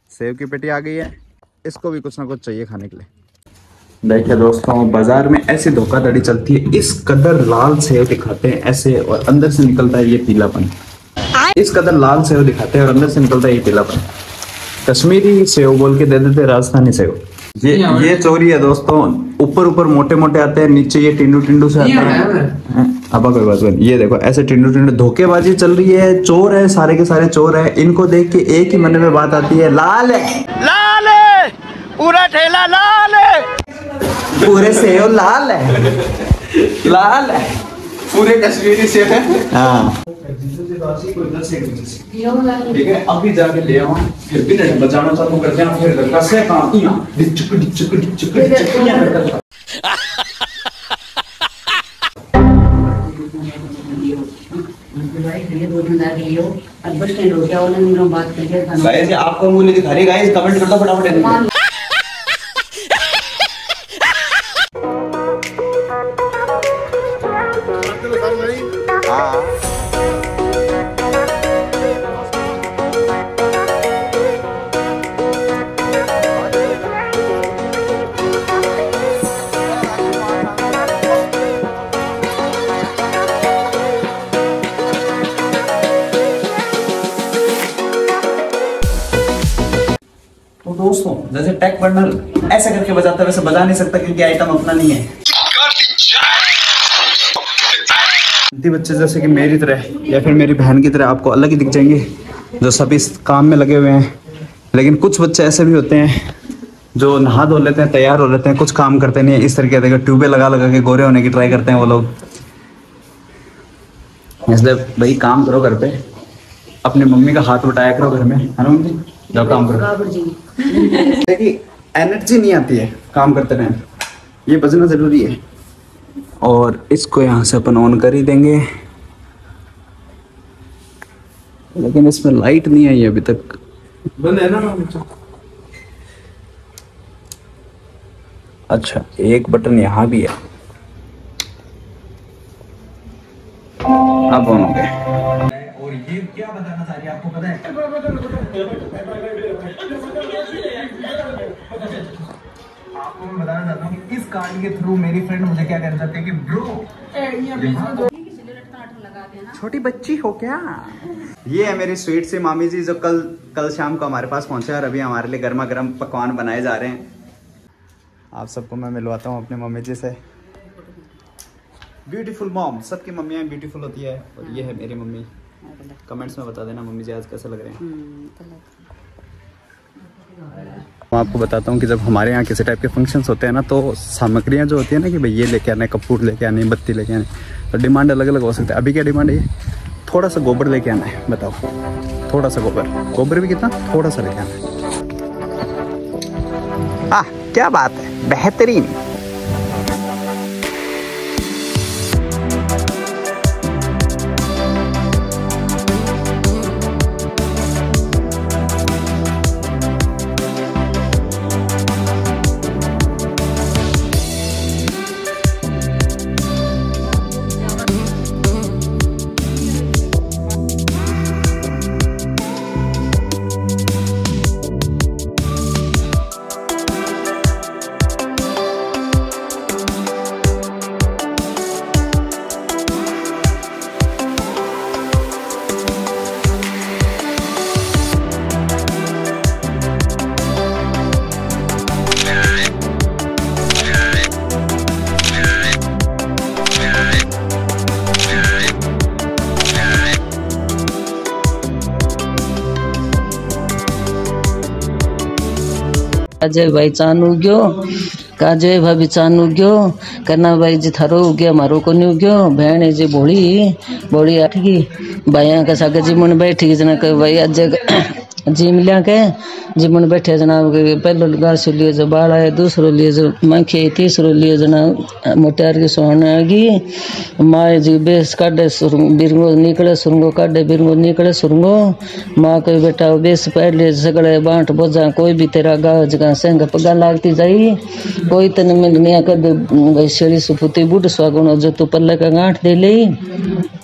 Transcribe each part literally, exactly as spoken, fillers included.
Save की पेटी आ गई है, इसको भी कुछ ना कुछ चाहिए खाने के लिए। देखिए दोस्तों, बाजार में ऐसी धोखाधड़ी चलती है, इस कदर लाल सेव दिखाते हैं ऐसे और अंदर से निकलता है ये पीलापन। इस कदर लाल सेव दिखाते हैं और अंदर से निकलता है ये पीलापन। कश्मीरी सेव बोल के दे देते राजस्थानी सेव। ये ये चोरी है दोस्तों, ऊपर ऊपर मोटे मोटे आते हैं, नीचे ये टिंडू टिंडू से आते हैं। अब कोई बात नहीं, ये देखो ऐसे टिंडू टिंडू, धोखेबाजी चल रही है, चोर है, सारे के सारे चोर है। इनको देख के एक ही मन में बात आती है, लाल है, लाल है, पूरा ठेला लाल है, पूरे सेव लाल है, लाल है, पूरे कश्मीरी सेव है। हाँ ठीक है, अभी जाके ले आओ, फिर भी नहीं बचाना चालू करते हैं, फिर कैसे काम किया डिचक डिचक डिचक डिचक। गाइस आपको मुंह नहीं दिखा रही, गाइस कमेंट कर दो फटाफट। तो दोस्तों, जैसे टेक बर्नर ऐसे करके बजाता है वैसे बजा नहीं सकता क्योंकि आइटम अपना नहीं है। बच्चे जैसे कि मेरी तरह या फिर मेरी बहन की तरह आपको अलग ही दिख जाएंगे, जो सभी इस काम में लगे हुए हैं। लेकिन कुछ बच्चे ऐसे भी होते हैं जो नहा धो लेते हैं, तैयार हो लेते हैं, कुछ काम करते नहीं है। इस तरीके से ट्यूबें लगा लगा के गोरे होने की ट्राई करते हैं वो लोग। इसलिए भाई काम करो घर पे, अपनी मम्मी का हाथ उठाया करो घर में, है ना मम्मी? जब काम करो देखिए एनर्जी नहीं आती है काम करते रहे, ये बजना जरूरी है। और इसको यहाँ से अपन ऑन कर ही देंगे, लेकिन इसमें लाइट नहीं आई अभी तक, बंद है ना। अच्छा, एक बटन यहाँ भी है, अब ऑन हो गया। और ये क्या बताना चाह रही है आपको पता है? आपको मैं बताना चाहता हूँ कि इस कार्ड के थ्रू मेरी फ्रेंड मुझे क्या कहना चाहती है कि ब्रो छोटी बच्ची हो क्या। ये है मेरी स्वीट सी मामी जी, जो कल कल शाम को हमारे पास पहुंचे और अभी हमारे लिए गर्मा गर्म पकवान बनाए जा रहे हैं। आप सबको मैं मिलवाता हूँ अपने मम्मी जी से। ब्यूटीफुल मॉम, सबकी मम्मियाँ ब्यूटीफुल होती है, और ये है मेरी मम्मी। कमेंट्स में बता देना मम्मी जी आज कैसे लग रहे हैं। मैं आपको बताता हूँ कि जब हमारे यहाँ किसी टाइप के फंक्शंस होते हैं ना, तो सामग्रियाँ जो होती है ना कि भाई ये लेके आने, कपूर लेके आने, बत्ती लेके आने, तो डिमांड अलग अलग हो सकती है। अभी क्या डिमांड है? थोड़ा सा गोबर लेके आना है, बताओ, थोड़ा सा गोबर। गोबर भी कितना? थोड़ा सा लेके आना है। आह क्या बात है, बेहतरीन। अजय भाई चांद उग्यो, काजय भाभी चांद उग्यो, कन्ना भाई जी थारो उग्यो, मारो को नहीं उग्यो, बहन जी भोली भोली आठ की भाइया का सागे जी मन बैठी जना के भाई अजय जी मिलिया के जी मन बैठे जना पहलो गाल से लिए जो बाड़ा है, दूसरो लिए जो मखी, तीसरो लिए जना मोटियार की सोहनागी माँ जी बेस काटे बिरंगो निकले सुरंगो काटे बिरंगो निकले सुरंगो माँ कोई बेटा बेस पैर ले सगड़े बांट बोझा कोई भी तेरा गाँव जगह संग पगा लागती जाई कोई तन में दुनिया कर शेड़ी सुपुती बूढ़ स्वागुण जो तू पल्ले का गांठ दे ले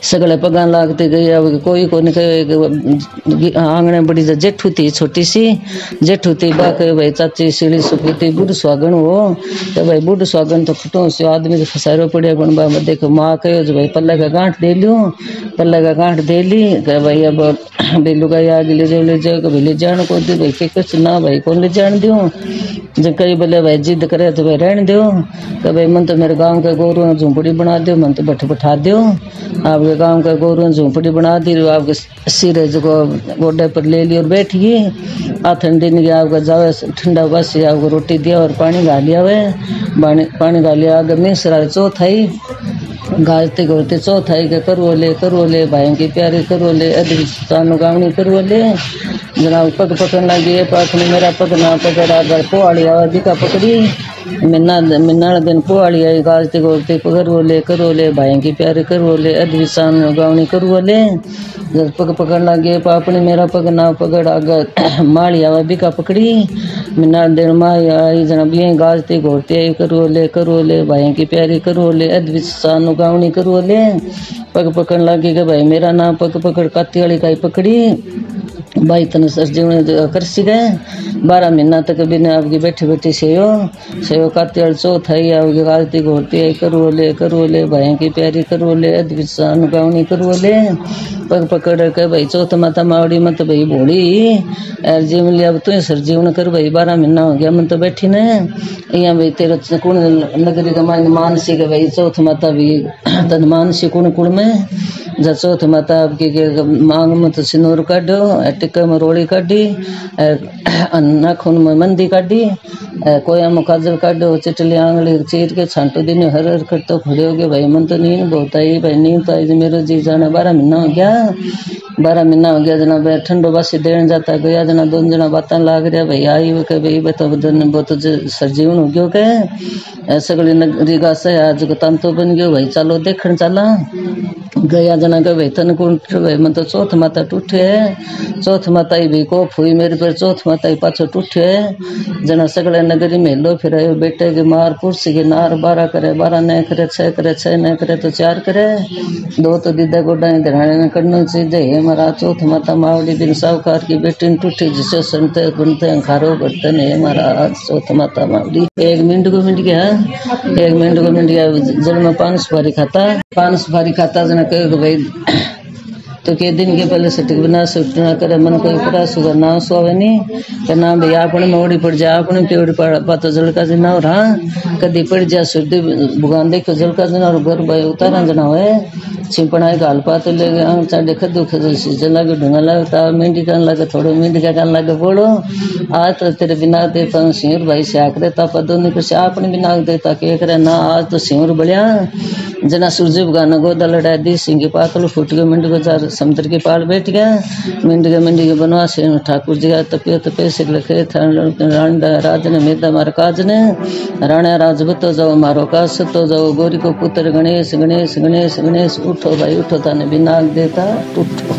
सगले पगा लागते गई। अब कोई को नहीं आंगने बड़ी जेठू थी छोटी सी जेठू थी बा कहे भाई चाची सीढ़ी सुखी थी बुढ़ स्वागन हो तो भाई बुढ़ स्वागन तो फटो से आदमी तो फसारो पड़े बन बा देखो माँ कहे जो भाई पल्ले का गांठ दे लियो पल्ले का गांठ दे ली कहे भाई अब बेलू का आगे ले जाओ ले जाओ कभी ले जान को दे भाई के कुछ ना भाई कौन ले जान दो जब कई बोले भाई जिद करे तो भाई रहने दो कहे भाई मन तो मेरे गाँव के गोरू झोंपड़ी बना दो मन तो बठ बैठा दो आपके गाँव का गोरू झोंपड़ी बना दी आपके सिरे जो गोडे पर ले ली और बैठ गई आ ठंडी नहीं आपका जावे ठंडा बस आपको रोटी दिया और पानी गा लिया हुए पानी पानी गा लिया आगे मिसरा चौथाई गाजते गोते चौथाई के करवोले करवोले भाइयों की प्यारी करवोले अदृत सानु गावनी करवोले जनाब पग पकड़न लगी पाखनी मेरा पग ना पकड़ा अगर पोआड़ी आवाज का पकड़ी मिन्ना मिन्ना दिन पोआड़ी आई गाजते गोते करवोले करवोले भाइयों की प्यारी करवोले अदृत सानु गावनी करवोले जब पग पकड़ लगे पापनी मेरा पग ना पकड़ अगर माड़ी आवाज भी का पकड़ी मिन्ना दिन माई आई जनाब ये गाजते घोरते आई करवोले करवोले भाइयों की प्यारी करवोले अद्वित सानु गावनी करवोले पग पकड़ लगे कि भाई मेरा नाम पग पकड़ काती वाली काई पकड़ी भाई तने सर जीवन कर सी गए बारह महीना तक बिना आपकी बैठी बैठी सेयो सेयो काती वाली चौथाई आपकी गाजती घोरती आई करवोले करवोले भाइयों की प्यारी करवोले अद्वित सानु गावनी करवोले पग पकड़ के भाई चौथ माता मावड़ी मत भाई भोड़ी यार जीवन लिया अब तू सर जीवन कर भाई बारह महीना हो गया मन तो बैठी ने यहाँ भाई तेरा कुण नगरी का मान मानसी के भाई चौथ माता भी तन मानसी कुण कुण में जब चौथ माता आपकी मांग में तो सिंदूर काटो टिक्का में रोड़ी काटी नाखून में मंदी काटी कोया में काजल काटो चिटली आंगली चीर के छांटो दिन हर हर करते खड़े हो गए भाई मन तो नींद बहुत आई भाई नींद तो आई मेरे जी जाना बारह महीना हो गया बारह महीना हो गया जना भाई ठंडो बासी देन जाता गया जना दोन जना बातें लाग रहा भाई आई वो कह भाई बता बहुत सरजीवन हो गयो के सगली नगरी का से आज को तंतो बन गयो भाई चलो देखन चला गया जना के भाई तन कुंठ भाई मैं तो चौथ माता टूटे है चौथ माता ही भी कोप हुई मेरे पर चौथ माता ही पाछो टूटे है जना सगले नगरी में लो फिर बेटे के मार कुर्सी के नार बारह करे बारह न करे छह करे छह न करे तो चार करे दो तो दीदा गोडा धराने करना चाहिए हमारा चौथ माता मावड़ी बिन साहूकार की बेटी टूटी जिसे सुनते गुनते खारो करते ने हमारा चौथ माता मावड़ी एक मिनट को मिनट गया एक मिनट को मिनट गया जब मैं पान सुपारी खाता पान सुपारी खाता जना कहे भाई तो के दिन के पहले सटिक बना सुटना करे मन कोई प्रयास हुआ ना सोवे नहीं के ना भाई आपने मोड़ी पड़ जा आपने पेड़ पाता जलका जना और हाँ कदी पड़ जा सुध भगवान देखो जलका जना और घर भाई उतारा जना हुए छिपना गाल पात ले गए चाडे खदू खदू सीजन लगे ढूंगा लगता मेहंदी करने लगे थोड़े मेहंदी का करने लगे बोलो आज तो तेरे बिना देता हूँ सिंह भाई से आकर तापा दोनों कुछ आपने बिना देता के करे ना आज तो सिंह बढ़िया जना सूरज भगवान गोदा लड़ा दी सिंह पातल फूट गए मंडी को समुद्र के पार बैठ गया मिंड के मंडी के बनवास ठाकुर जी का तपियो तपे से लखे राज ने मेदा मार काज ने राणा राजभूत जाओ मारो कास तो जाओ गोरी को पुत्र गणेश गणेश गणेश गणेश उठो भाई उठो ताने बिना देता उठो।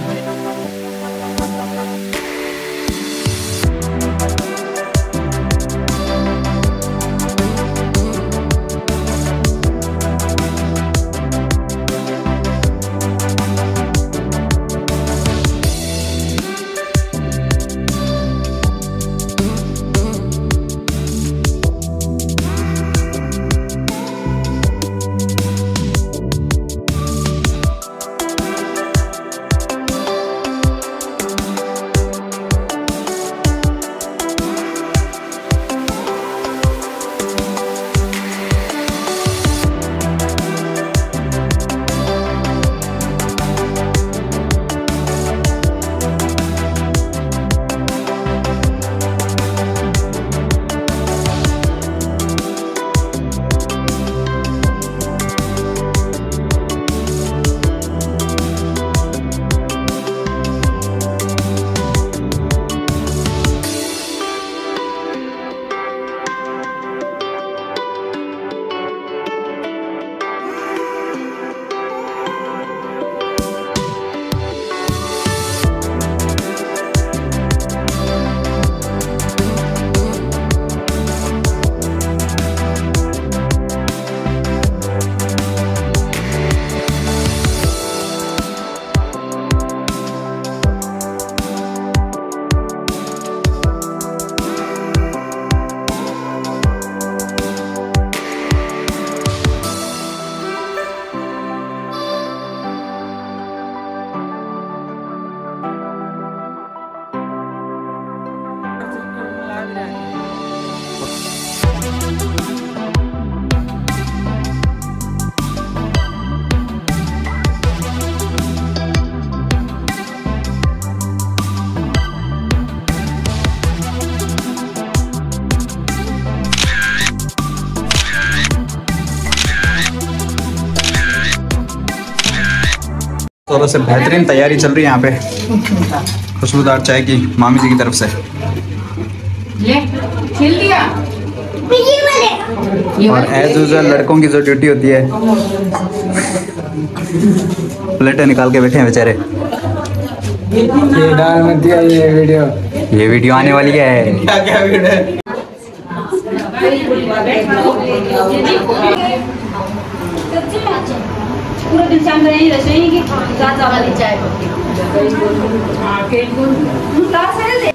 थोड़ा से बेहतरीन तैयारी चल रही है यहाँ पे खुशबूदार चाय की मामी जी की तरफ से। ले खेल दिया और एज यूजुअल लड़कों की जो ड्यूटी होती है प्लेटें निकाल के बैठे हैं बेचारे। ये डाल मत दिया ये वीडियो ये वीडियो आने वाली है। क्या क्या वीडियो? पूरा दिन शाम यही रसोई की गाता वाली चाय